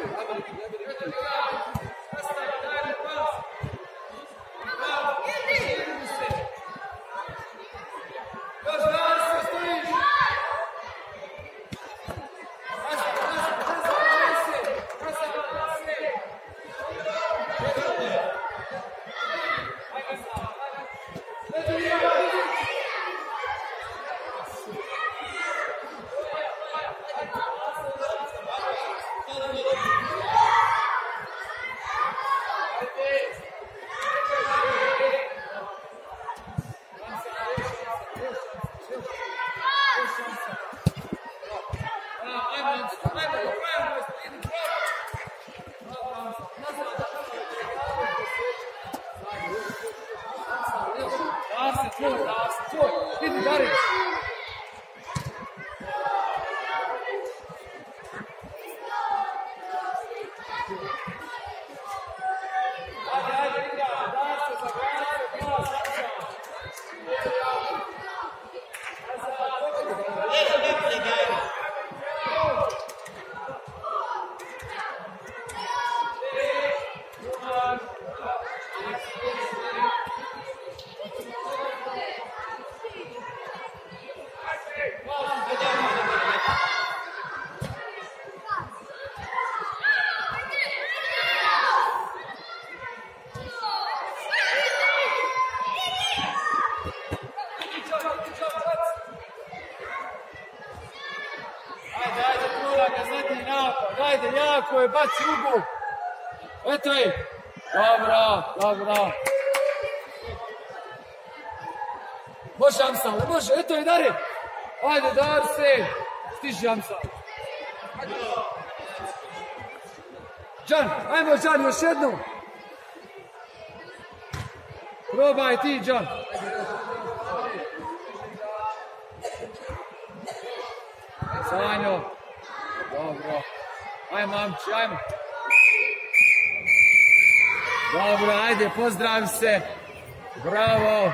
Ajde, jako je, baci ugu. Eto je. Dobro, dobro. Može Amsale, može, eto je, Dari. Ajde, dar se. Stiži Amsale. Đan, ajmo Đan, još jednu. Probaj ti, Đan. Sanjo. Dobro. Ajmo, Amči, ajmo. Dobro, ajde, pozdravi se. Bravo.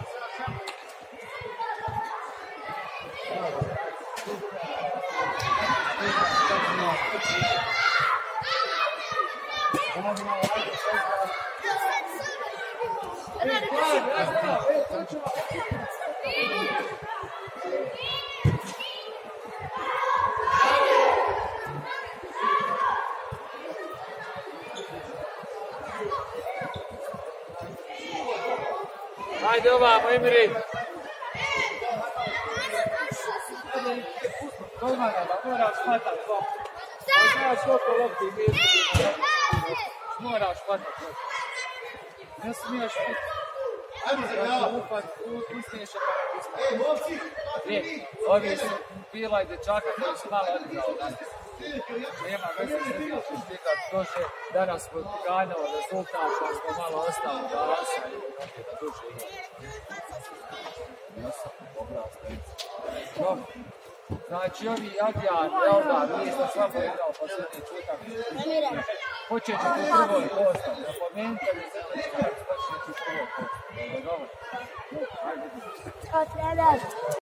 Ajde ovamo, Emiri. Moraš hvatat loptu. Znaš koliko lopti mi moraš hvatat loptu. Ne smiješ uspiješ je ovi su bila i dečaka koji su malo odigrao. Nema veze se došli danas smo ganjali rezultat, pa smo malo ostali glasa i da duže igrali. Znači ovi Adrian, Eldar, vi ste slabo igrao posljednji čutak. Počet ćete u prvoj postavi, napomenite mi zemljička, počet ćete u prvoj postavi. Dobro. Ajde.